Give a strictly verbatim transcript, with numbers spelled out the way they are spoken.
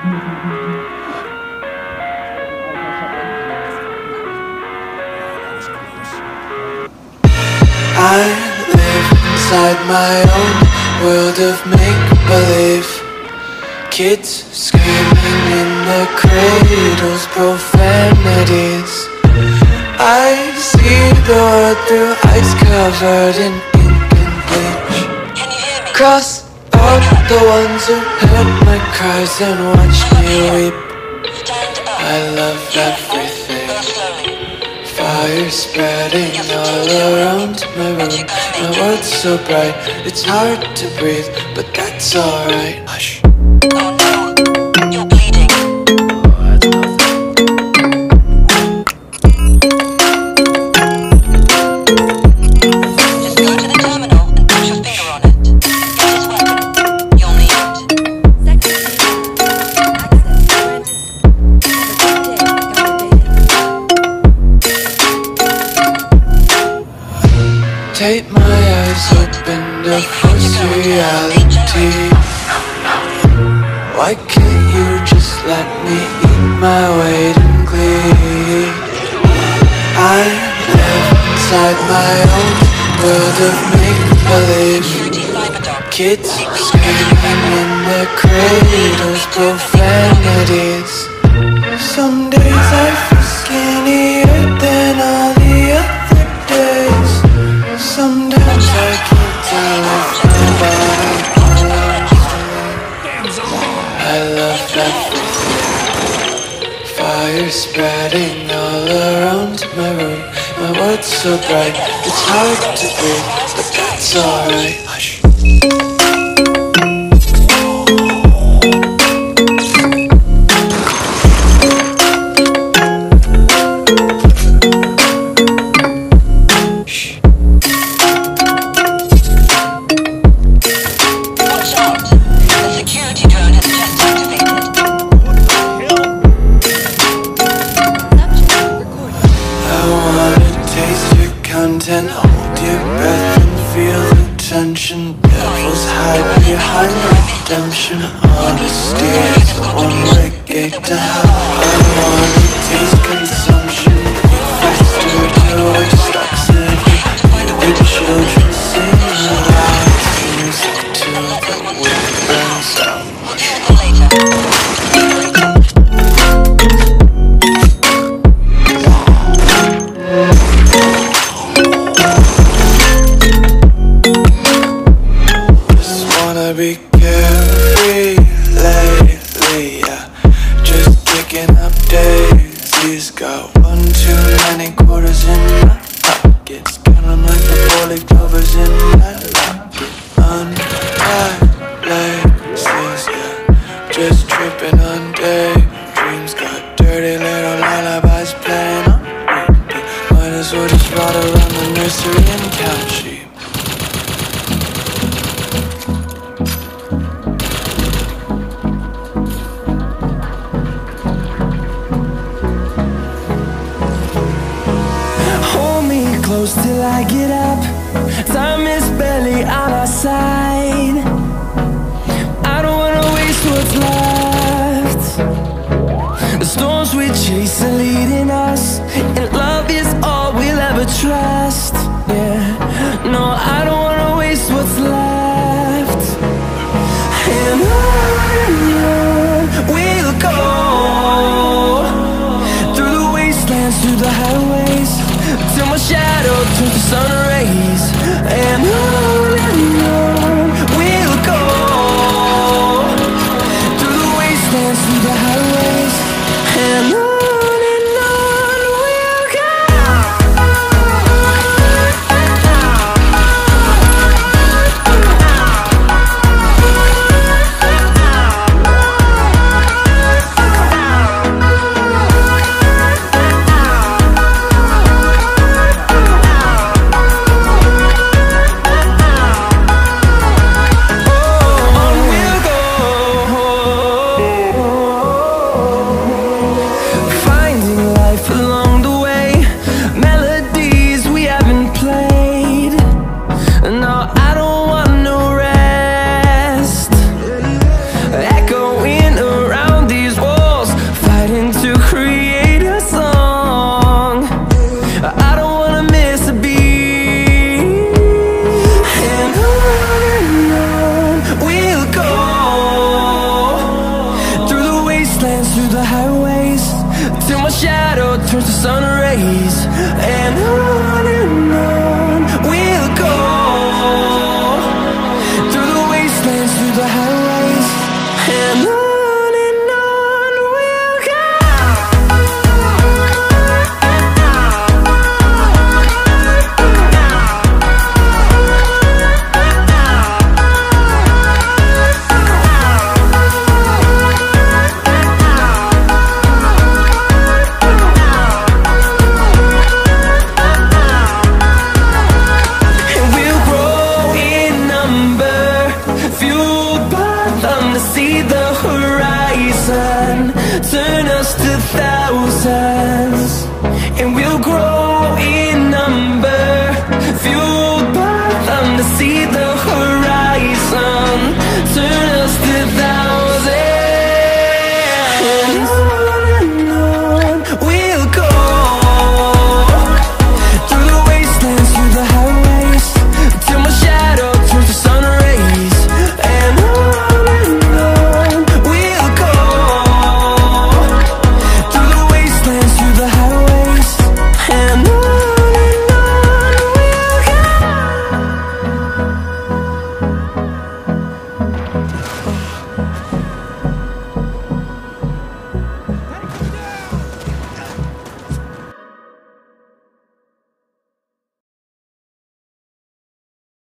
I live inside my own world of make-believe. Kids screaming in their cradles, profanities. I see the world through ice covered in ink and bleach. Cross out the ones who heard my cries and watched me weep. I love everything. Fire spreading all around my room. My world's so bright, it's hard to breathe, but that's alright. Hush. Oh no, you're bleeding. Oh, that's nothing. Just go to the terminal and put your finger on it. Get his weapon. You'll need it. Take my eyes open to force reality. Why can't you just let me eat my weight in glee? I live inside my own world of make-believe. Kids screaming in their cradles, profanities. Some days I feel skinnier than all the other days. Sometimes I can't tell if my body I love everything. Fire spreading all around my room. My world's so bright, it's hard to breathe, but that's alright. Hush. Content, hold your breath and feel the tension. Devils hide behind redemption. Honesty is the one-way gate to hell. I wanna taste consumption. Faster to toxicity. The children sing aloud. Music till the wind burns out. Be carefree lately, yeah. Just picking up daisies. Got one too many quarters in my pockets. Count 'em like the four-leaf clovers in my